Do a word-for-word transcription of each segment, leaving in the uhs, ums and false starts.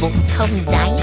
bụng không đáy.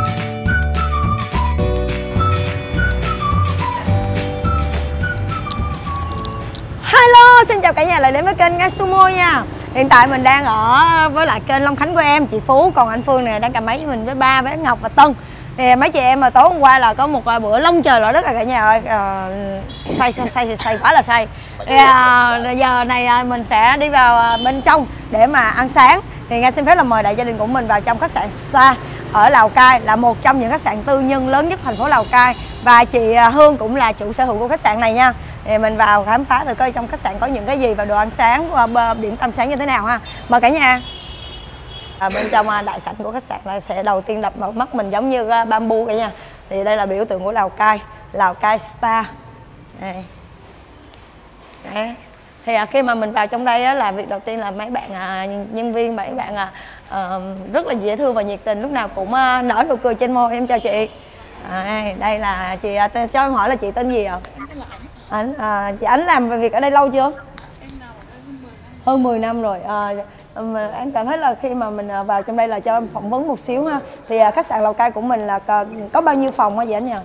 Hello, xin chào cả nhà lại đến với kênh Nga Sumo nha. Hiện tại mình đang ở với lại kênh Long Khánh của em, chị Phú. Còn anh Phương này đang cầm máy với mình với ba, với Ngọc và Tân. Thì mấy chị em mà tối hôm qua là có một bữa lông trời lở đất cả nhà ơi. à, Say say say say quá là say. Thì, à, giờ này mình sẽ đi vào bên trong để mà ăn sáng. Thì Nga xin phép là mời đại gia đình của mình vào trong khách sạn Star ở Lào Cai, là một trong những khách sạn tư nhân lớn nhất thành phố Lào Cai. Và chị Hương cũng là chủ sở hữu của khách sạn này nha. Thì mình vào khám phá thử coi trong khách sạn có những cái gì và đồ ăn sáng, điểm tâm sáng như thế nào ha. Mời cả nhà. À, bên trong đại sảnh của khách sạn là sẽ đầu tiên đập vào mắt mình giống như bamboo cả nhà. Thì đây là biểu tượng của Lào Cai, Lào Cai Star. Đây. Đấy. Thì à, khi mà mình vào trong đây á, là việc đầu tiên là mấy bạn à, nhân viên, mấy bạn à, à, rất là dễ thương và nhiệt tình, lúc nào cũng à, nở nụ cười trên môi. Em chào chị. À, đây là chị, à, cho em hỏi là chị tên gì ạ? Em tên là Ánh. À, chị Ánh làm việc ở đây lâu chưa? Em làm ở đây hơn mười năm. Hơn mười năm rồi. À, mà em cảm thấy là khi mà mình vào trong đây là cho em phỏng vấn một xíu ha. Thì à, khách sạn Lào Cai của mình là có, có bao nhiêu phòng hả chị Ánh nhỉ?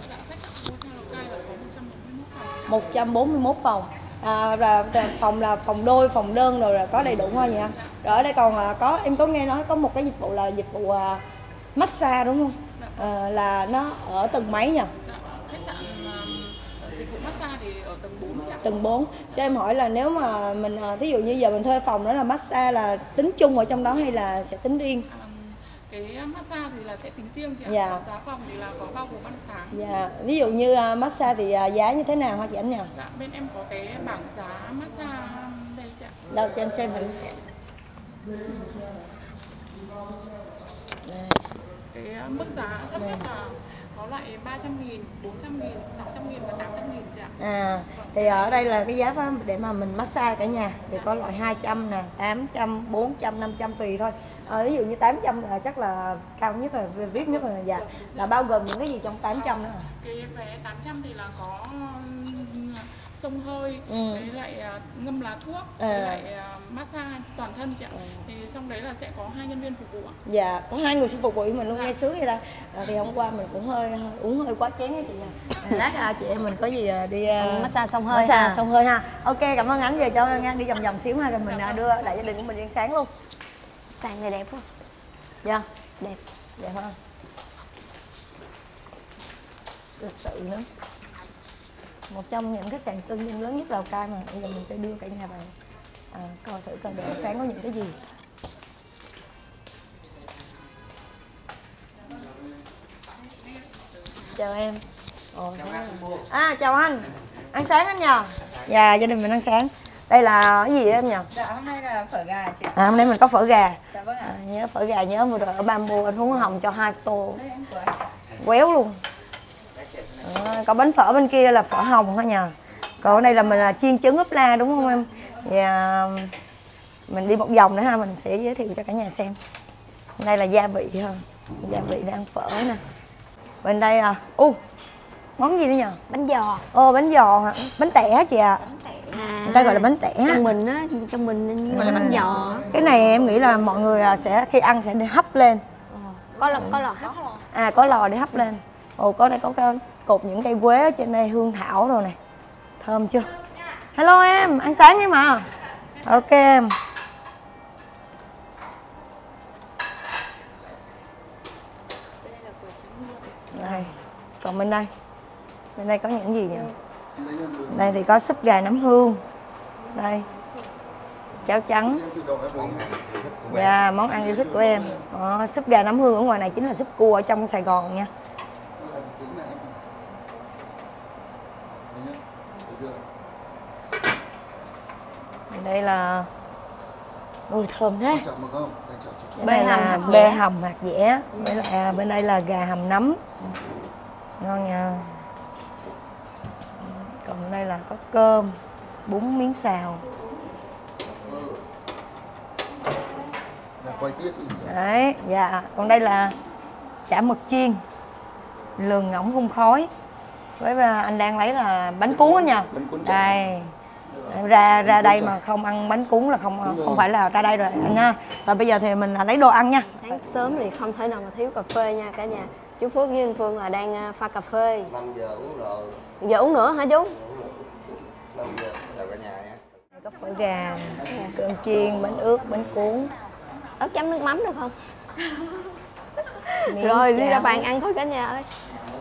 một trăm bốn mươi mốt phòng. À, và phòng là phòng đôi, phòng đơn rồi là có đầy đủ thôi nhỉ. Rồi ở đây còn à, có em có nghe nói có một cái dịch vụ là dịch vụ à, massage đúng không? À, là nó ở tầng mấy nhỉ? Khách sạn dịch vụ massage thì ở tầng bốn chị ạ. Tầng bốn. Cho em hỏi là nếu mà mình thí dụ như giờ mình thuê phòng đó là massage là tính chung ở trong đó hay là sẽ tính riêng? À, cái massage thì là sẽ tính riêng chị ạ. Dạ. Giá phòng thì là có bao gồm ăn sáng. Dạ. Ví dụ như uh, massage thì uh, giá như thế nào hả chị Ánh nhỉ? Dạ, bên em có cái bảng giá massage đây chị ạ. Đâu cho em xem thử. Cái mức giá thấp nhất là có loại ba trăm nghìn, bốn trăm nghìn, sáu trăm nghìn và tám trăm nghìn chị ạ. À, thì ở đây là cái giá để mà mình massage cả nhà thì có loại hai trăm nè, tám trăm, bốn trăm, năm trăm tùy thôi. À, ví dụ như tám trăm là chắc là cao nhất, là vi ai pi nhất, là dạ, là bao gồm những cái gì trong tám trăm nữa? Cái vé tám trăm thì là có xông hơi, ừ. với lại uh, ngâm lá thuốc, à. với lại uh, massage toàn thân chị ạ. Ừ. Thì trong đấy là sẽ có hai nhân viên phục vụ ạ. Dạ, có hai người sẽ phục vụ mình luôn, dạ. Nghe sướng vậy ta. À, thì hôm qua mình cũng hơi uống hơi quá chén ấy chị nha. À, lát à, chị em mình có gì đi uh, massage xông hơi, massage xông hơi ha. Ok, cảm ơn Ánh, về cho Nga đi vòng vòng xíu ha, rồi mình dạ. đưa đại gia đình của mình đi ăn sáng luôn. Sàn này đẹp không? Dạ, đẹp, đẹp ha. Lịch sự nữa. Một trong những khách sạn tư nhân lớn nhất Lào Cai mà bây giờ mình sẽ đưa cả nhà vào à, coi thử coi đồ ăn sáng có những cái gì. Chào em. Ồ, à chào anh. Ăn sáng anh nhờ? Dạ, gia đình mình ăn sáng. Đây là cái gì vậy em nhờ? Dạ hôm nay là phở gà chị. À hôm nay mình có phở gà. Dạ vâng ạ. À, nhớ phở gà, nhớ vừa rồi ở Bamboo anh Huấn Hồng cho hai tô. Quéo luôn. À, có bánh phở bên kia là phở hồng hả nhờ. Còn ở đây là mình là chiên trứng ốp la đúng không em? Và mình đi một vòng nữa ha, mình sẽ giới thiệu cho cả nhà xem. Đây là gia vị ha, gia vị đang phở nè. Bên đây à, u uh, món gì nữa nhờ? Bánh giò. Ồ bánh giò hả? Bánh tẻ hả chị ạ? À? À, người ta gọi là bánh tẻ. Trong mình á, trong mình gọi là bánh giò. Cái này em nghĩ là mọi người sẽ khi ăn sẽ để hấp lên. Có lò, có lò hấp. À có lò để hấp lên. Ồ có đây có cái cột những cây quế ở trên đây, hương thảo rồi này. Thơm chưa? Hello em, ăn sáng em à. Ok em. Đây, còn bên đây. Bên đây có những gì nhỉ? Đây thì có súp gà nấm hương. Đây. Cháo trắng. Dạ, món ăn yêu thích của em. Đó, súp gà nấm hương ở ngoài này chính là súp cua ở trong Sài Gòn nha. Đây là ôi thơm thế. Đây là bê hầm hạt dẻ. Đây là bên đây là gà hầm nấm. Ngon nha. Còn đây là có cơm, bún miếng xào. Đấy, dạ. Còn đây là chả mực chiên, lườn ngỗng hun khói. Với anh đang lấy là bánh cuốn nha. Đây. ra ra đây mà không ăn bánh cuốn là không không phải là ra đây rồi anh nha. Và bây giờ thì mình lấy đồ ăn nha. Sáng sớm thì không thể nào mà thiếu cà phê nha cả nhà. Chú Phước với anh Phương là đang pha cà phê. năm giờ uống rồi. Giờ uống nữa hả chú? năm giờ chào cả nhà nha. Có phở gà, cơm chiên, bánh ướt, bánh cuốn. Ớt chấm nước mắm được không? Miếng Rồi đi cháo. ra bàn ăn thôi cả nhà ơi.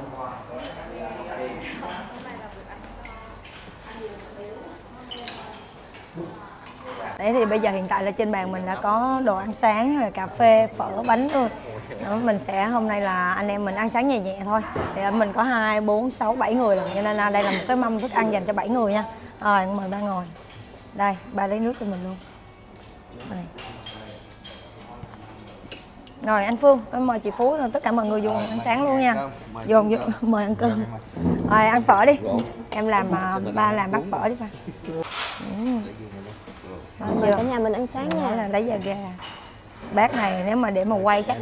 Đấy thì bây giờ hiện tại là trên bàn mình đã có đồ ăn sáng rồi, cà phê, phở, bánh rồi. Đó, mình sẽ hôm nay là anh em mình ăn sáng nhẹ nhẹ thôi. Thì mình có hai, bốn, sáu, bảy người rồi, cho nên là đây là một cái mâm thức ăn dành cho bảy người nha. Rồi mời ba ngồi. Đây, ba lấy nước cho mình luôn. Đây. Rồi anh Phương, em mời chị Phú tất cả mọi người dùng ăn sáng luôn nha. Dùng vô, mời ăn cơm. Rồi ăn phở đi. Em làm ba làm bát phở đi ba. Ừ. Mời cả nhà mình ăn sáng nha. Là lấy giờ gà. Bát này nếu mà để mà quay chắc.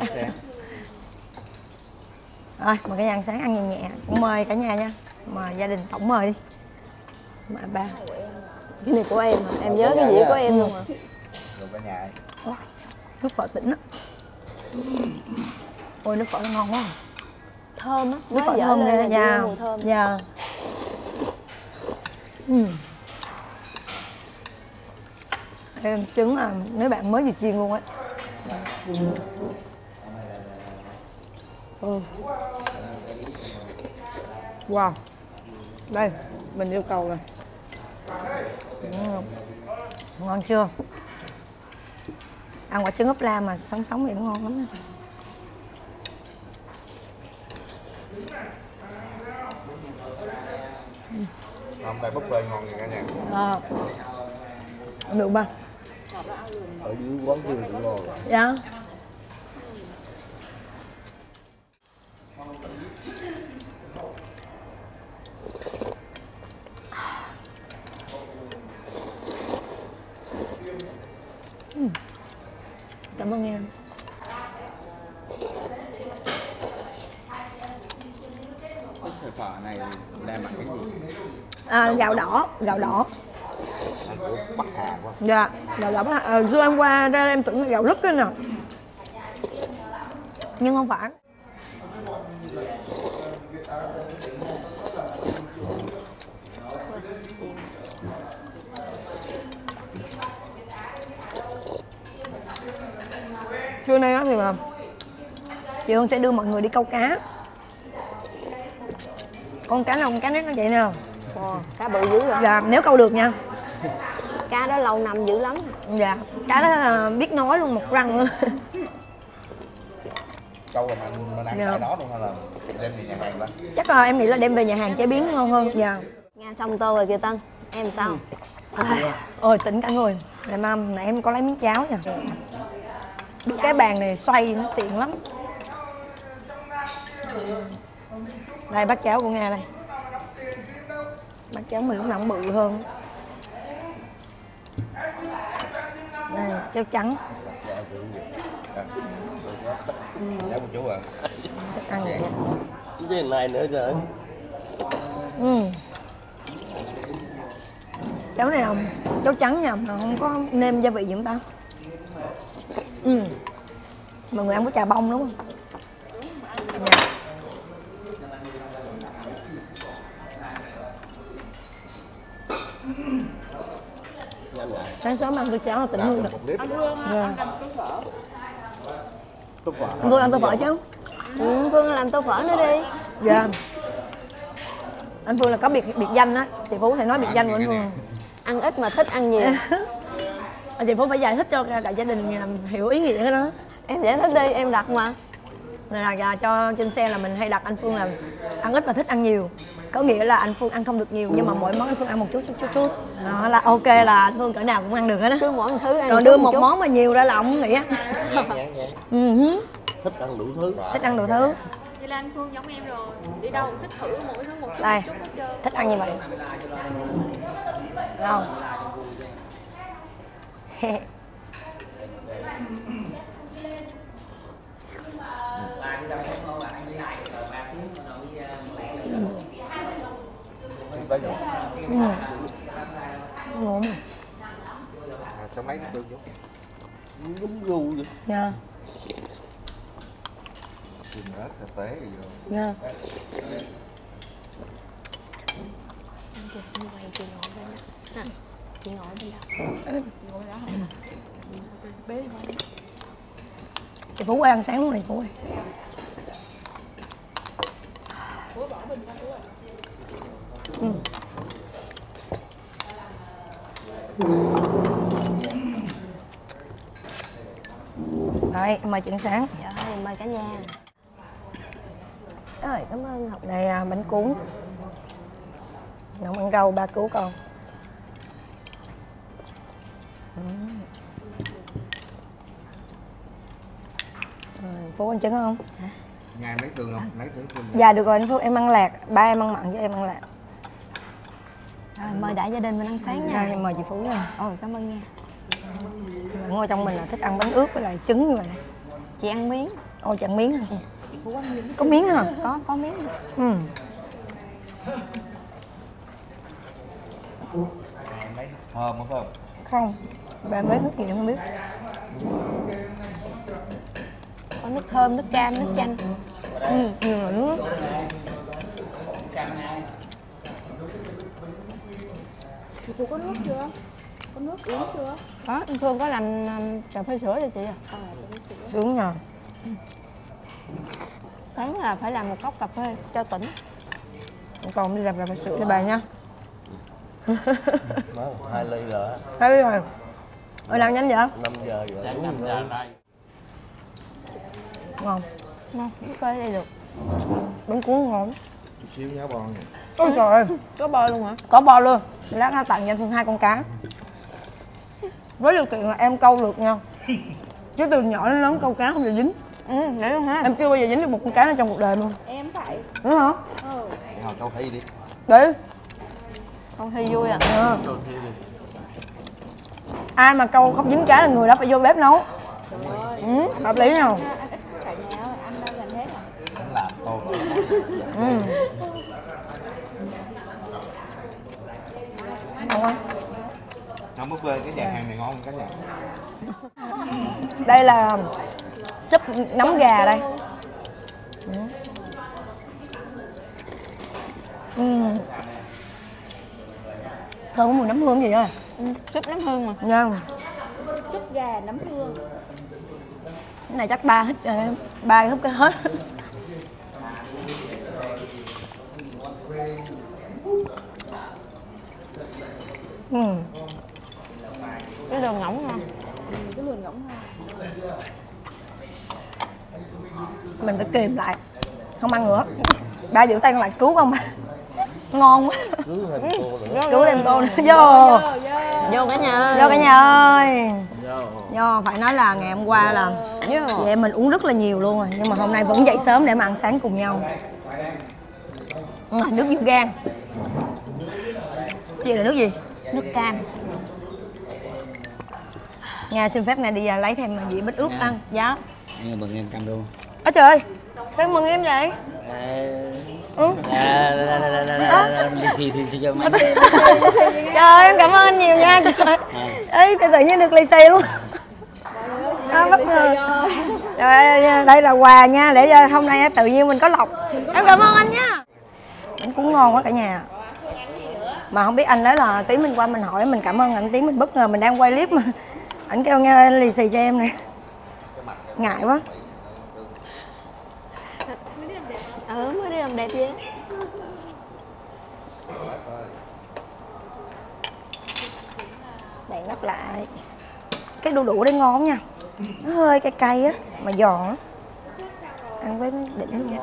Rồi, mời cả nhà ăn sáng ăn nhẹ nhẹ. Cũng mời cả nhà nha. Mời gia đình tổng mời đi. Mời ba. Cái này của em hả? Em nhớ cái dĩa của em luôn à. Rồi cả nhà. Nước phở tỉnh á. Ôi nước phở ngon quá. Thơm á. Nước phở thơm nè, dạ. Thơm. Dạ. Ừ. Em trứng là nếu bạn mới vừa chiên luôn á. Ừ. Wow. Đây, mình yêu cầu này. Ừ. Ngon chưa? Ăn quả trứng ốp la mà sống sống thì nó ngon lắm. Hôm nay buffet ngon nha cả nhà. À. Được ba. Ở dưới quán kia cũng ngon. Dạ. Cảm ơn em. Cái sợi phở này làm bằng cái gì? À, gạo đỏ, gạo đỏ. Ăn của Bắc Hà quá. Dạ, gạo đỏ Bắc Hà. À, xưa em qua ra em tưởng là gạo lứt đó nè. Nhưng không phải. Trưa nay đó thì mà chị Hương sẽ đưa mọi người đi câu cá. Con cá nào con cá nét nó vậy nè. Wow, cá bự dữ rồi. Dạ, nếu câu được nha. Cá đó lâu năm dữ lắm. Dạ, cá đó là biết nói luôn, một răng luôn. Câu là mình, mình ăn Dạ. tại đó luôn hay là đem về nhà hàng đó? Chắc là em nghĩ là đem về nhà hàng chế biến ngon hơn. Dạ. Nghe xong tô rồi kìa Tân. Em sao? À, ôi tỉnh cả người. Này mam, nãy em có lấy miếng cháo nha. Được cái bàn này xoay nó tiện lắm. Đây bát cháo của Nga đây. Bát cháo mình lúc nào cũng bự hơn. Đây, cháo trắng. Dạ của chú à. Chắc ăn vậy. Cái này nữa trời. Ừ. Cháo này không? Cháo trắng nha, mà không có nêm gia vị gì không ta? Ừ. Mọi người ăn có trà bông đúng không? Dạ. Sáng sớm ăn tô cháo là tỉnh luôn được. Anh Hương Dạ. ăn tô phở. Tô phở. Anh Phương ăn tô phở chứ? Ừ, Phương làm tô phở nữa đi. Dạ. Anh Phương là có biệt biệt danh á, chị Phú thể nói biệt danh của anh Phương. Ăn ít mà thích ăn nhiều. Chị Phú phải giải thích cho cả gia đình làm hiểu ý nghĩa cái đó. Em giải thích đi, em đặt mà. Là, là cho trên xe là mình hay đặt anh Phương là ăn ít mà thích ăn nhiều. Có nghĩa là anh Phương ăn không được nhiều nhưng mà mỗi món anh Phương ăn một chút chút chút chút. Đó là ok là anh Phương cỡ nào cũng ăn được hết á. Cứ mỗi một thứ ăn Còn chút đưa một chút. món mà nhiều ra là ông không nghĩ á. Ừ. Thích ăn đủ thứ. Thích ăn đủ thứ. Vậy là anh Phương giống em rồi. Đi đâu cũng thích thử mỗi thứ một chút Đây, chút hết trơn. thích ăn như vậy. Đúng không? Ừ. Ngon. À, sao mấy nó được vô đúng gu vậy. Dạ. Chừng ớt cà tế rồi vô. Dạ. Chị quay chị ngồi bên đó. Nè, chị ngồi bên đó. Ngồi đó hả? Bế đi qua. Chị Phú ơi, ăn sáng lúc này Phú ơi. Ừ. Đấy, em mời chị ăn sáng. Dạ, em mời cả nhà. Ơi, cảm ơn Ngọc. Đây à, bánh cuốn. Nấu ăn rau ba cứu con. Ừ. Rồi, Phú ăn trứng không? Ngày lấy tương không? Lấy thử tương. Dạ được rồi anh Phú, em ăn lạc. Ba em ăn mặn với em ăn lạc. Rồi, mời đại gia đình mình ăn sáng nha. Đây, em mời chị Phú nha. Ôi, cảm ơn nha. Bạn ngồi trong mình là thích ăn bánh ướt với lại trứng như vậy này. Chị ăn miếng. Ôi chẳng miếng hả? Có miếng nữa hả? Có, có miếng. Ừ. À, lấy nước thơm không phải không? Không. Ba mấy nước gì em không biết. Có nước thơm, nước cam, nước chanh. Ừ, nhiều là nước. Chị Phú có nước chưa? Có nước uống chưa? Có, anh Phương có làm um, cà phê sữa cho chị à? À, Sướng nhờ. Sáng là phải làm một cốc cà phê cho tỉnh. Còn đi làm cà phê sữa cho bà nha. Nó hai ly rồi á. Thấy rồi. Ở nào nhanh vậy? năm giờ rồi. Sáng năm giờ đây. Ngon. Ngon, cà phê đây được. Bánh cuốn ngon. Chút xíu nhá bon nè. Ôi trời ơi. Có bơ luôn hả? Có bo luôn. Lát nó tặng cho em Phương hai con cá. Với điều kiện là em câu được nha. Chứ từ nhỏ đến lớn câu cá không bao giờ dính. Ừ, để luôn hả? Em chưa bao giờ dính được một con cá nào trong cuộc đời luôn. em phải. Đúng hả? Hồi câu thi đi. Đi. Con thi vui à? Ừ. Ai mà câu không dính cá là người đó phải vô bếp nấu. Ừ, hợp lý nào. Sẵn làm cô rồi. Ừ. Ngon quá. Không có quên cái nhà hàng này ngon cả nhà. Đây là súp nấm gà đây. Ừ. Ừ. Thơm có mùi nấm hương gì rồi. Ừ, súp nấm hương mà. Nha. Súp gà nấm hương. Cái này chắc ba hít rồi, ba hút cái hết. Ừ. Cái đường ngỗng ngon. Cái luồn ngỗng ngon. Mình phải kìm lại, không ăn nữa. Ba giữ tay con lại cứu con ba. Ngon quá. Cứ thêm cô nữa. Cứu thêm cô nữa. Vô. Vô cả nhà ơi. Vô cả nhà ơi. Do phải nói là ngày hôm qua là Vô. vậy mình uống rất là nhiều luôn rồi, nhưng mà hôm nay vẫn dậy sớm để mà ăn sáng cùng nhau. Ừ, nước vô gan. Cái gì là nước gì? Nước cam. Nga xin phép Nga đi lấy thêm dĩa bít ướt ăn. Dạ. Nghe mừng em cam đô. Ôi trời ơi, sao mừng em vậy? Ừ. Đi xì thì xì cho mấy. Trời ơi, em cảm ơn anh nhiều nha. Trời ơi, tự nhiên được lì xì luôn. À, bất ngờ. Rồi, đây là quà nha, để hôm nay tự nhiên mình có lộc. Em cảm ơn anh nha. Bánh cuốn ngon quá cả nhà. Mà không biết anh nói là tí mình qua mình hỏi mình cảm ơn anh, tí mình bất ngờ mình đang quay clip mà ảnh kêu nghe lì xì cho em nè. Ngại quá. Ừ, mới đi làm đẹp vậy. Đèn đắp lại. Cái đu đủ đấy ngon nha. Nó hơi cay cay á, mà giòn á. Ăn với đỉnh luôn.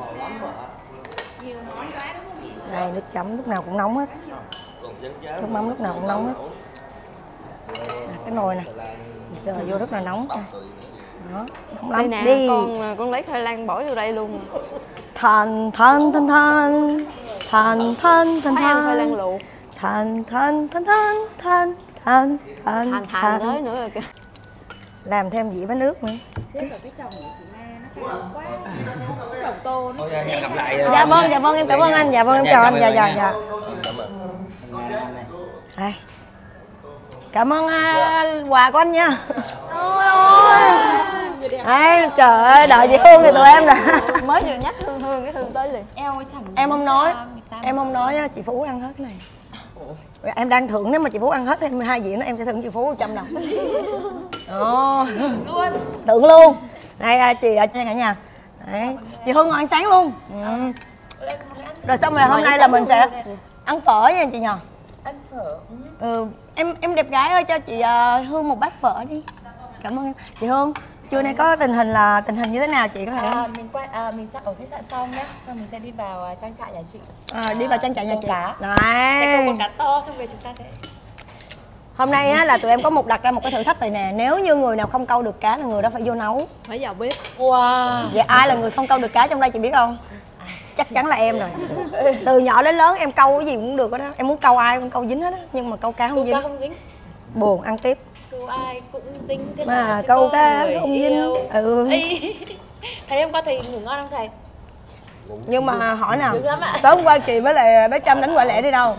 Đây, nước chấm lúc nào cũng nóng hết. Nước mắm lúc nào cũng nóng hết. À, cái nồi nè. Giờ vô rất là nóng. Đó, không Đây lắm. nè, Đi. con con lấy khoai lang bỏ vô đây luôn. Thần thần thần thần thần thần thần Phải ăn khoai lang thần luộc. thần thần thần thần thần thần thần Thành thành tới nữa rồi kìa. làm thêm dĩa bánh nước nữa. Chết rồi cái chồng của chị Nga nó cay quá. Chồng tô nó. Hẹn gặp lại. Dạ vâng, dạ vâng, em cảm ơn anh. Dạ vâng, em chào anh. Dạ dạ dạ. Cảm ơn. Đây. Cảm ơn uh, quà của anh nha. Ôi ôi. Đấy, trời ơi, đợi chị Hương thì tụi em đã Mới vừa nhắc Hương Hương cái Hương tới liền. Eo chẳng em không nói em không nói chị Phú ăn hết cái này. Em đang thưởng, nếu mà chị Phú ăn hết thêm hai dĩa nữa em sẽ thưởng chị Phú một trăm đồng. Ồ, luôn tưởng luôn. Đây chị ở trên cả nhà. Đấy. Chị Hương ngồi ăn sáng luôn. Ừ. Rồi xong rồi hôm nay là mình sẽ ăn phở nha chị nhờ. ăn phở. Ừ, em em đẹp gái ơi cho chị uh, Hương một bát phở đi. Cảm ơn em. Chị Hương, trưa nay có tình hình là tình hình như thế nào chị có thể À, mình quay à, mình sẽ ở khách sạn xong nhé, xong mình sẽ đi vào uh, trang trại nhà chị. à, đi vào trang trại nhà câu chị. cá. Đấy. Sẽ câu con cá to, xong về chúng ta sẽ Hôm nay á là tụi em có một đặt ra một cái thử thách này nè, nếu như người nào không câu được cá là người đó phải vô nấu. Phải vào bếp. wow. Vậy ai là người không câu được cá trong đây chị biết không? Chắc chắn là em rồi. Từ nhỏ đến lớn em câu cái gì cũng được đó. Em muốn câu ai cũng câu dính hết á, nhưng mà câu cá không câu dính. cá không dính. Buồn, ăn tiếp. Câu ai cũng dính thế Mà mà chứ câu có cá người không dính. yêu. Ừ. Ê. Thầy hôm qua thầy ngủ ngon không thầy? Nhưng mà hỏi nào, Dữ lắm ạ. tối hôm qua chị với lại bé Trâm đánh quả lẻ đi đâu?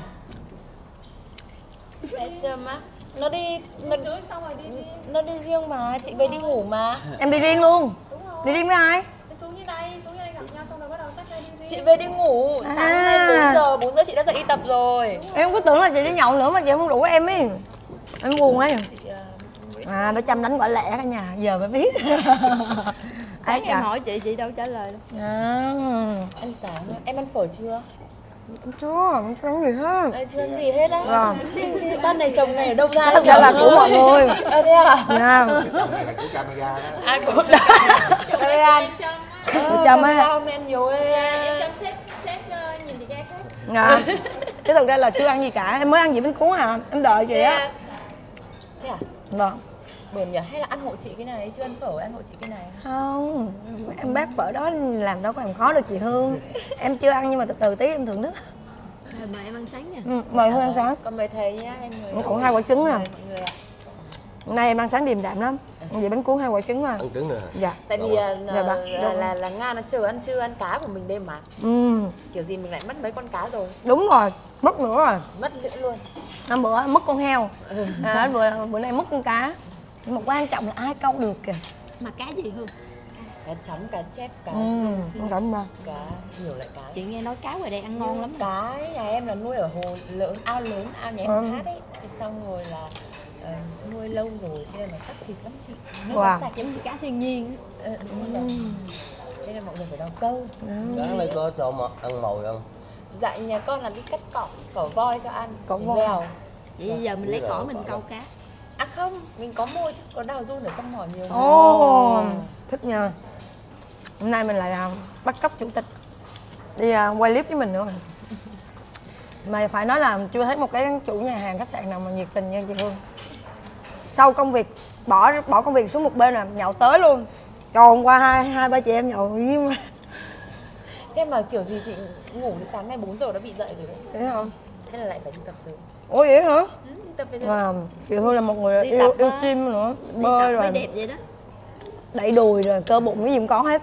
Bé Trâm á, nó đi nó, nó đi riêng mà, chị về đi ngủ mà. Em đi riêng luôn. Đi riêng với ai? Xuống như này, xuống như này gặp nhau xong rồi bắt đầu tách ra đi riêng. Chị về đi ngủ, sáng nay À. bốn giờ, bốn giờ chị đã dậy đi tập rồi. Em cứ tưởng là chị đi nhậu nữa mà chị không rủ em ấy. Em buồn ấy. Chị, uh, À, bé Trâm đánh quả lẻ cả nhà, giờ mới biết. Ai Em hỏi chị, chị đâu trả lời đâu. À, ăn sáng thôi. Em ăn phở chưa? em chưa, em chưa ăn gì hết. Ờ, chưa ăn gì hết á. Vâng. Thì, thì ban này chồng này ở đâu ra? Thật ra là của mọi người. Ờ thế à? Dạ. Trong này là của camera đó. À của camera. Bé Trâm á. Không ăn nhiều ấy. Em chăm sếp, sếp uh, nhìn chị ghe sếp. Dạ. Chứ thực ra là chưa ăn gì cả, em mới ăn gì bánh cuốn à, em đợi chị á. Thế à? Vâng. Buồn nhỉ? Hay là ăn hộ chị cái này? Chưa ăn phở ăn hộ chị cái này. Không, em bác phở đó làm đâu có làm khó được chị Hương. Em chưa ăn nhưng mà từ từ tí em thưởng thức. Rồi mời em ăn sáng nha. Ừ, mời Hương ăn sáng. Còn mời thầy nhá, em mời. Còn hai quả trứng nè. Mời mọi người ạ. Hôm nay em ăn sáng điềm đạm lắm. Vậy bánh cuốn hai quả trứng mà. Ăn trứng nè. Dạ. Tại vì là, Dạ, bà. là, là, là Nga nó chờ ăn trưa ăn cá của mình đêm mà. Ừ, Kiểu gì mình lại mất mấy con cá rồi. đúng rồi, mất nữa rồi. Mất lưỡi luôn. Hôm bữa mất con heo. À, bữa bữa nay mất con cá. Nhưng mà quan trọng là ai câu được kìa. Mà cá gì Hương? Cá chấm, cá chép, cá Ừ, không cảm ơn. cá nhiều loại cá. Chị nghe nói cá ngoài đây ăn ngon lắm. Cá nhà em là nuôi ở hồ lớn, ao lớn, ao nhà em Ừ. hát ấy. Thì xong rồi là ờ, nuôi lâu rồi, thế nên là chắc thịt lắm chị. Nước Wow. nó sạch. Giống như cá thiên nhiên. Ờ, đúng rồi. Thế nên mọi người phải đào câu. Sáng nay có cho mà ăn mồi không? Dạy nhà con là đi cắt cỏ, cỏ voi cho ăn. Cỏ để voi. vèo. Vậy bây giờ mình lấy cỏ mình câu cá. À không, mình có mồi chứ, có đào run ở trong mỏ nhiều. Ồ, thích nha. Hôm nay mình lại là bắt cóc chủ tịch đi à, quay clip với mình nữa. Mà phải nói là chưa thấy một cái chủ nhà hàng khách sạn nào mà nhiệt tình như chị Hương. Sau công việc bỏ bỏ công việc xuống một bên là nhậu tới luôn. Còn qua hai hai ba chị em nhậu với Thế mà kiểu gì chị ngủ đến sáng nay bốn giờ đã bị dậy rồi đấy. thấy không? Thế là lại phải đi tập sớm. Ủa vậy hả? Ừ, đi tập về Mà chị Hương là một người Đi yêu tập yêu á. gym nữa, Đi bơi tập rồi, mới đẹp vậy đó. đẩy đùi rồi cơ bụng cái gì cũng có hết.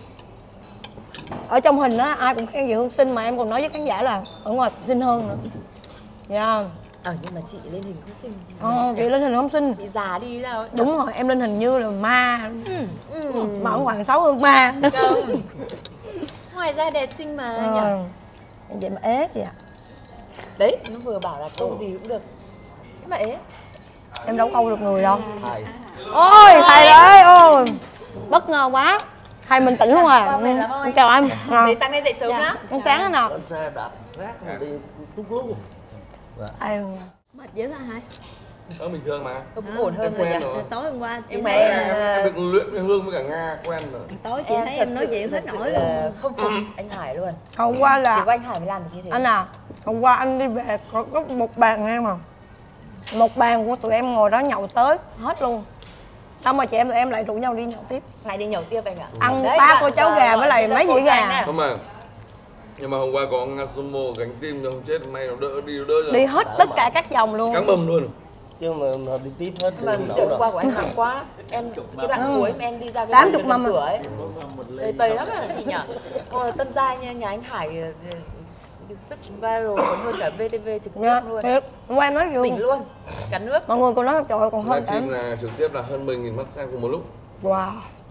Ở trong hình á ai cũng khen chị Hương xinh mà em còn nói với khán giả là ở ngoài xinh hơn nữa. Dạ. Ờ nhưng mà chị lên hình không xinh. Ờ, chị lên hình không xinh. Bị già đi sao ấy. Đúng rồi, em lên hình như là ma. Ừ. Mà ở ngoài xấu hơn ma. Không. Ngoài ra đẹp xinh mà nhỉ. Ờ. Vậy mà ế chị ạ. Đấy, nó vừa bảo là câu gì cũng được. Thế mà ế. Em đâu câu được người đâu. Thầy. Ôi thầy ơi, ôi bất ngờ quá. Thầy mình tỉnh luôn à. Qua về Ừ. lắm ơi. Chào anh. À. Để sáng nay dậy sớm Dạ. lắm. Ăn sáng thế nào? Lên xe đạp rác mà đi túc luôn. À, Mệt dữ hả hai? Ờ bình thường mà. Tôi cũng ổn hơn Em rồi quen nhỉ. rồi. Tối hôm qua chị Nhưng mà thấy em, Em, ờ, em được luyện với Hương với cả Nga quen rồi. tối chị thấy em nói chuyện hết nổi luôn. luôn. Không phục anh Hải luôn. hôm qua Chỉ là có anh Hải mới làm được như thế. anh à, hôm qua anh đi về có, có một bàn em à. Một bàn của tụi em ngồi đó nhậu tới hết luôn. Xong rồi chị em tụi em lại rủ nhau đi nhậu tiếp. Lại đi nhậu tiếp anh ạ. Ăn Đấy, ba bạn cô cháu vừa gà gọi với lại cho mấy cô dĩa cho anh gà. nè. Không mà. Nhưng mà hôm qua có Nga Sumo gánh tim cho không chết may nó đỡ đi nó đỡ rồi. Đi hết tất cả các dòng luôn. Cắn bầm luôn. Chứ mà, mà đi tiếp hết Mà đi rượu nổi đâu. qua của anh nặng quá. Em cái đoạn cuối mà em đi ra cái tám chục đường mâm à. cửa ấy. Tầy tầy lắm à chị nhỉ. Hồi Tân Giai nha, nhà anh Hải cái sức viral còn hơn cả vê tê vê trực tiếp Dạ, luôn. thiệt. Hôm qua em nói Tỉnh luôn. luôn, cả nước. Mọi người còn nói trời ơi, còn hơn cả. Livestream là trực tiếp là hơn mười nghìn mắt xem cùng một lúc. Wow.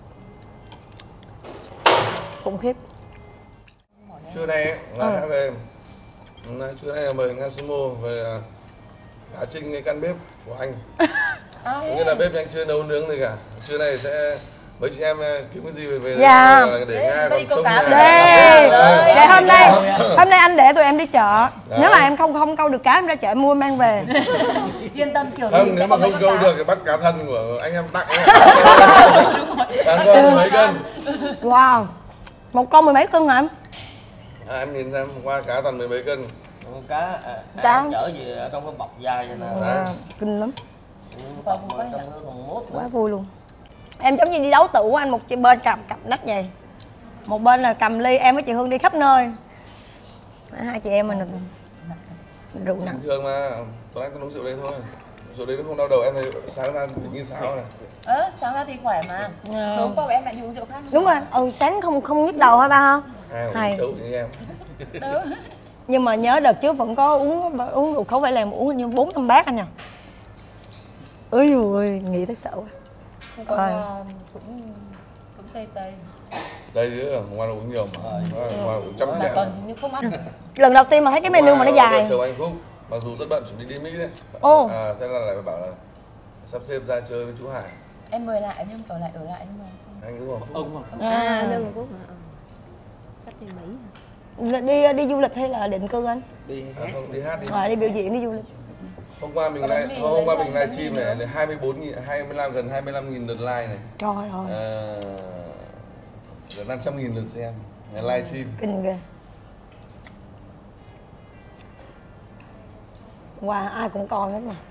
Khủng khiếp. Trưa nay ấy, là Ừ. đã về trưa nay là mời Nga Sumo về phá trinh cái căn bếp của anh. À, Nghĩa là bếp anh chưa nấu nướng gì cả. Trưa nay sẽ mấy chị em kiếm cái gì về về Dạ. để Nga Đây, còn câu sống cá nhà. Đây, Dạ. để hôm nay hôm nay anh để tụi em đi chợ. Dạ. Nếu mà em không không câu được cá em ra chợ em mua mang về. yên tâm kiểu gì Không, sẽ nếu có mà mấy không con câu cá. được thì bắt cá thân của anh em tặng. Đang con mấy cân. Wow. Một con mười mấy cân hả em? À, em nhìn xem hôm qua cá toàn mười mấy cân. Cá à, Cá. ăn chở về ở trong cái bọc dài vậy nè. Wow, kinh lắm. Bọc ở trong cái thùng mốt. Quá vui luôn. Em giống như đi đấu tủ anh, một chị bên cầm cặp nách vậy, một bên là cầm ly, em với chị Hương đi khắp nơi. Hai chị em mình được rượu nặng. Bình thường mà, tối nay tôi uống rượu đây thôi. Rượu đấy nó không đau đầu, em thấy sáng ra tự nhiên sao này. Ơ, sáng ra thì khỏe mà. Tối hôm qua em lại đi uống rượu khác. Đúng rồi, ừ, sáng không không nhức đầu hả ba ha? Hai Hay. uống xấu như em. Nhưng mà nhớ đợt trước vẫn có uống uống rượu khẩu phải làm uống hình như bốn năm bát anh nhỉ. Ôi ôi, nghĩ tới sợ quá. Hôm qua cũng cũng tây tây. Đây nữa, hôm qua nó uống nhiều mà. Hôm qua uống trăm Mà chén. còn như không ăn. Lần đầu tiên mà thấy cái menu mà nó dài. Vợ chồng anh Phúc, mặc dù rất bận chuẩn bị đi Mỹ đấy. Ồ. À, thế là lại bảo là sắp xếp ra chơi với chú Hải. Em mời lại nhưng ở lại ở lại nhưng mà Anh đúng không? Ưng mà. À, đơn một phút hả? Cách đi Mỹ hả? Đi đi du lịch hay là định cư anh? Đi À, không, đi hát đi. À, đi biểu diễn đi du lịch. Hôm qua mình lại hôm qua mình livestream này là hai mươi bốn nghìn, hai mươi lăm gần hai mươi lăm nghìn lượt like này. Trời ơi, À, gần năm trăm nghìn lượt xem. Livestream. kinh ghê. Wow, ai cũng coi hết mà.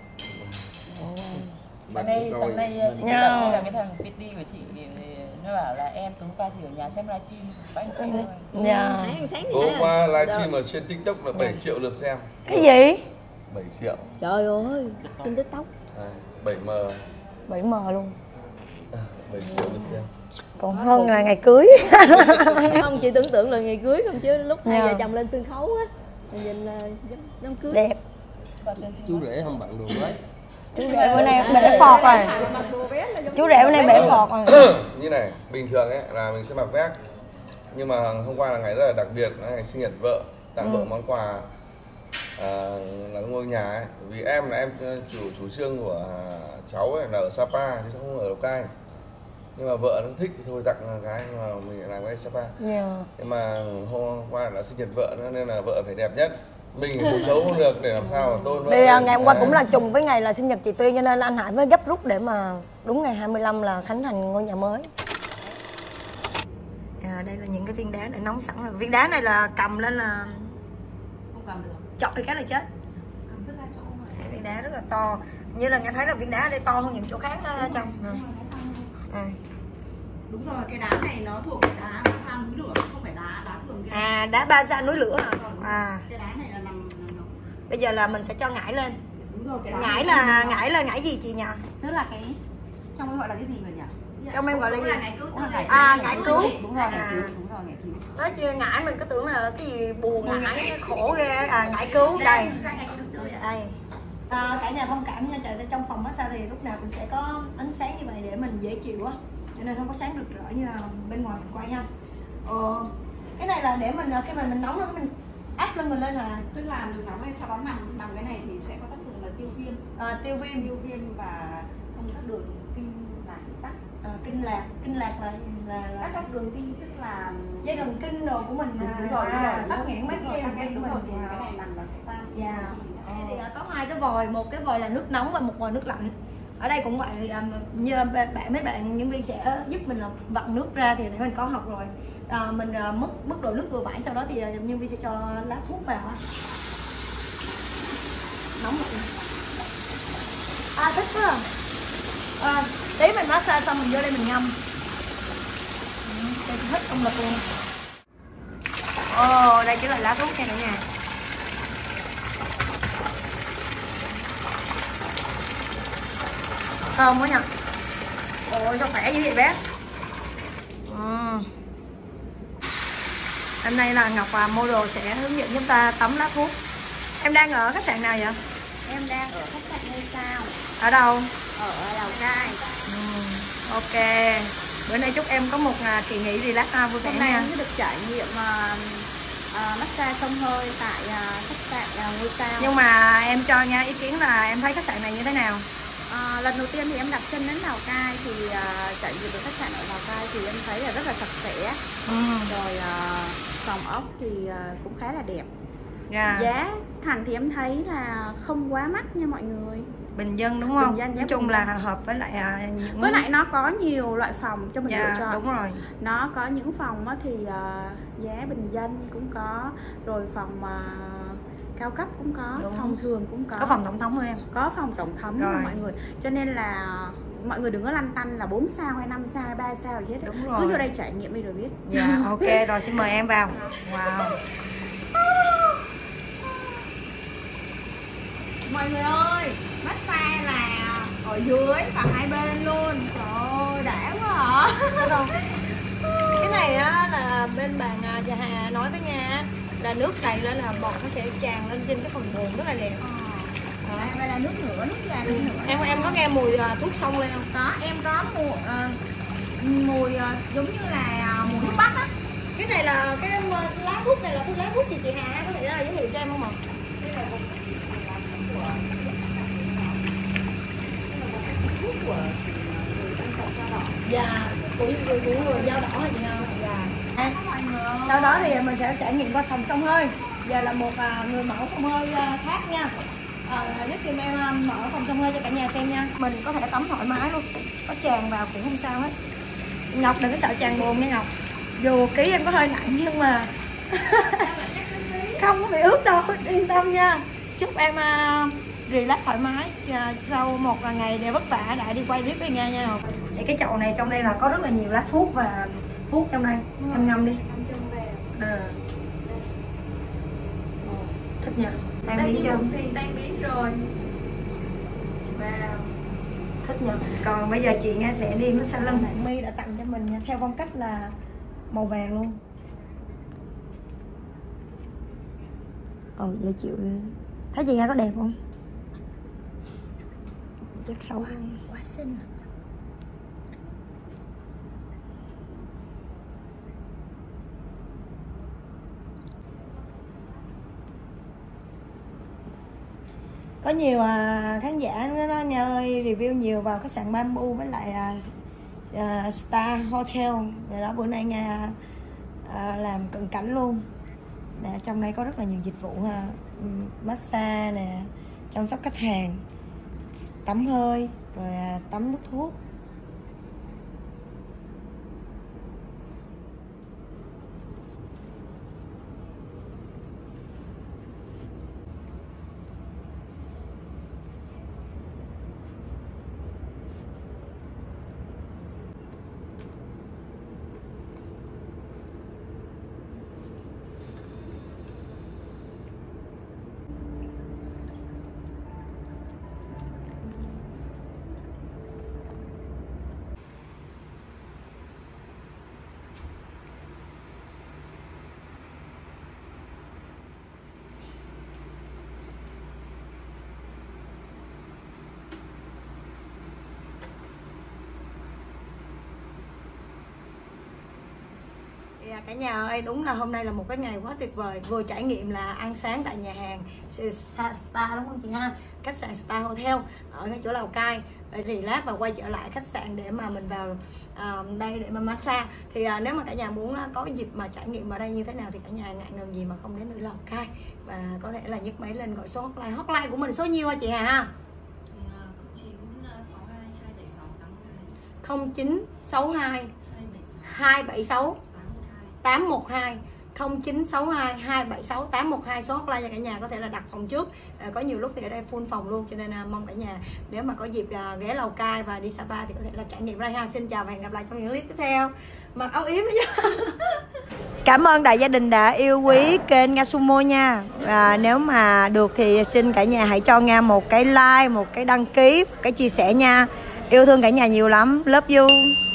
sáng nay sáng nay chị Nha. gặp hay là cái thằng pê đê của chị thì nó bảo là em tối qua chỉ ở nhà xem livestream có anh kia thôi. Dạ. Nãy ăn sáng thì Hôm thấy à. qua livestream ở trên TikTok là bảy triệu lượt xem. Cái gì? bảy triệu. Trời ơi, trên TikTok. À, bảy M, bảy M luôn. bảy triệu lượt xem. Còn hơn là ngày cưới. Không, chị tưởng tượng là ngày cưới không chứ lúc hai Dạ. vợ chồng lên sân khấu á, mình nhìn là giống đám cưới. Đẹp. Và tên sinh Chú rể không bận đồ đấy. Chú rể bữa nay bể phọt rồi. Chú rể bữa nay bể phọt rồi. Như này, bình thường ấy là mình sẽ mặc vest. Nhưng mà hôm qua là ngày rất là đặc biệt, là ngày sinh nhật vợ, tặng vợ món quà à, là ngôi nhà ấy. Vì em là em chủ chủ trương của cháu ấy là ở Sapa chứ không ở Lào Cai. Nhưng mà vợ nó thích thì thôi tặng cái, nhưng mà mình lại làm cái Sapa. Dạ. Nhưng mà hôm qua là sinh nhật vợ nữa nên là vợ phải đẹp nhất. Mình phải xấu không được để làm sao mà tôn vợ. Vì à, ngày hôm qua Đấy. cũng là trùng với ngày là sinh nhật chị Tuyên cho nên anh Hải mới gấp rút để mà đúng ngày hai mươi lăm là khánh thành ngôi nhà mới. À, đây là những cái viên đá đã nóng sẵn rồi. Viên đá này là cầm lên là Không cầm được. chọc thì cái là chết. Cầm vứt ra chỗ mà. Viên đá rất là to. Như là nghe thấy là viên đá ở đây to hơn những chỗ khác ở trong. Này. Này. Đúng rồi, cái đá này nó thuộc cái đá Ba Gian núi lửa, không phải đá đá thường kia. À, đá Ba Gian núi lửa hả? À, Cái đá này là nằm, nằm bây giờ là mình sẽ cho ngải lên. đúng rồi, cái đá Ngải này là nằm- ngải là ngải gì chị nhỉ? tức là cái trong cái gọi là cái gì rồi nhỉ? Trong em gọi là Cũng gì? ngải cứu tư đấy. À, ngải cứu. Đúng rồi, ngải À. cứu, đúng rồi, ngải cứu. Nói chứ ngải mình cứ tưởng là cái gì buồn ngải khổ ghê. À, ngải cứu đây. Đây. À, cả nhà thông cảm nha, trời ơi, trong phòng massage thì lúc nào cũng sẽ có ánh sáng như vậy để mình dễ chịu á, cho nên không có sáng rực rỡ như là bên ngoài mình quay nha. Ờ, cái này là để mình khi mà mình nóng rồi mình áp lưng mình lên hả? Tức là đường nóng này sau đó nằm nằm cái này thì sẽ có tác dụng là tiêu viêm, À, tiêu viêm, tiêu viêm và thông các đường kinh lạc tắc. à, kinh lạc, kinh lạc là là, Các là các đường kinh tức là dây thần kinh đồ của mình. đúng rồi, đúng rồi, à, tắc nghẽn mấy đúng rồi, cái tắc thần nghẽn kinh đúng của rồi mình. thì cái này nằm là sẽ tan. Dạ. Đây thì à, có hai cái vòi, một cái vòi là nước nóng và một vòi nước lạnh. Ở đây cũng vậy, à, như bạn mấy bạn nhân viên sẽ giúp mình là vặn nước ra thì để mình có học rồi. À, mình à, mức mức độ nước vừa phải, sau đó thì à, nhân viên sẽ cho lá thuốc vào á. Nóng rồi. À thích quá. À, tí mình massage xong mình vô đây mình ngâm. Ừ, đây hết công lực luôn. Ồ, đây chính là lá thuốc nha cả nhà. Thơm quá nhỉ. Ôi sao khỏe dữ vậy bé. Ừ. Hôm nay là Ngọc và Model sẽ hướng dẫn chúng ta tắm lá thuốc. Em đang ở khách sạn nào vậy? Em đang ở khách sạn ngôi sao. Ở đâu? Ở Lào Cai. Ừ, ok. Bữa nay chúc em có một uh, kỳ nghỉ relax uh, vui vẻ Hôm nay nha. em sẽ được trải nghiệm uh, uh, massage xông hơi tại uh, khách sạn uh, ngôi sao. Nhưng mà em cho nha ý kiến là em thấy khách sạn này như thế nào? À, lần đầu tiên thì em đặt chân đến Lào Cai thì uh, trải nghiệm được khách sạn ở Lào Cai thì em thấy là rất là sạch sẽ. Ừ. Rồi uh, phòng ốc thì uh, cũng khá là đẹp. Yeah. Giá thành thì em thấy là không quá mắc nha mọi người. Bình dân đúng không? Bình dân, Nói chung bình là dân. hợp với lại uh, những... Với lại nó có nhiều loại phòng cho mình yeah, lựa chọn. đúng rồi. Nó có những phòng thì uh, giá bình dân cũng có, rồi phòng uh, cao cấp cũng có, đúng. Phòng thường cũng có. Có phòng tổng thống không em? Có phòng tổng thống rồi. Nha mọi người. Cho nên là mọi người đừng có lăn tăn là bốn sao hay năm sao hay ba sao gì hết. Đúng rồi. Cứ vô đây trải nghiệm đi rồi biết. Dạ, yeah, ok rồi xin mời em vào. Wow. Mọi người ơi, massage là ở dưới và hai bên luôn. Trời ơi, đã quá hả? Cái này á là bên bạn Trà Hà nói với nha, là nước đầy lên là bọt nó sẽ tràn lên trên cái phần bồn rất là đẹp. Ờ. Đây là nước nữa, nước trà nữa. Em em có nghe mùi uh, thuốc xông lên không? Có, em có mùi uh, mùi uh, giống như là uh, mùi thuốc bắc á. Cái này là cái lá thuốc này là cái lá thuốc gì chị Hà có thể là giới thiệu cho em không ạ? Đây là một thuốc của dạ của người của người dao đỏ hay gì không? Dạ. À, sau đó thì mình sẽ trải nghiệm qua phòng xông hơi. Giờ là một uh, người mẫu xông hơi uh, khác nha. À, giúp giùm em uh, mở phòng xông hơi cho cả nhà xem nha. Mình có thể tắm thoải mái luôn, có tràn vào cũng không sao hết. Ngọc đừng có sợ tràn bồn nha Ngọc. Dù ký em có hơi nặng nhưng mà không có bị ướt đâu, yên tâm nha. Chúc em uh, relax thoải mái uh, sau một ngày để vất vả đã đi quay clip với Nga nha. Vậy cái chậu này trong đây là có rất là nhiều lá thuốc và thuốc trong đây. Ừ. Em ngâm đi. À. Thích nhờ. Tan biến chưa? Tan biến rồi. Wow. Thích nhờ. Còn bây giờ chị Nga sẽ đi massage lưng. My đã tặng cho mình nha, theo phong cách là màu vàng luôn. Ồ, dễ chịu ghê. Thấy chị Nga có đẹp không? Chắc xấu hơn. Quá xinh. Có nhiều à, khán giả nó, nó nhờ review nhiều vào khách sạn Bamboo với lại à, à, Star Hotel. Rồi đó bữa nay Nga à, làm cận cảnh luôn. Nè, trong đây có rất là nhiều dịch vụ ha. Massage nè, chăm sóc khách hàng, tắm hơi, rồi à, tắm nước thuốc. Cả nhà ơi, đúng là hôm nay là một cái ngày quá tuyệt vời. Vừa trải nghiệm là ăn sáng tại nhà hàng Star đúng không chị ha? Khách sạn Star Hotel ở ngay chỗ Lào Cai. Relax và quay trở lại khách sạn để mà mình vào uh, đây để mà massage. Thì uh, nếu mà cả nhà muốn uh, có dịp mà trải nghiệm ở đây như thế nào thì cả nhà ngại ngần gì mà không đến nơi Lào Cai. Và có thể là nhấc máy lên gọi số hotline. Hotline của mình số nhiêu hả chị Hà ha? không chín sáu hai hai bảy sáu tám một hai không chín sáu hai hai bảy sáu tám một hai số hotline cho cả nhà có thể là đặt phòng trước. À, có nhiều lúc thì ở đây full phòng luôn, cho nên là mong cả nhà nếu mà có dịp à, ghé Lào Cai và đi Sapa thì có thể là trải nghiệm đây ha. Xin chào và hẹn gặp lại trong những clip tiếp theo. Mặc áo yếm chứ. Cảm ơn đại gia đình đã yêu quý kênh Nga Sumo nha. À, nếu mà được thì xin cả nhà hãy cho Nga một cái like, một cái đăng ký, một cái chia sẻ nha. Yêu thương cả nhà nhiều lắm. Love you.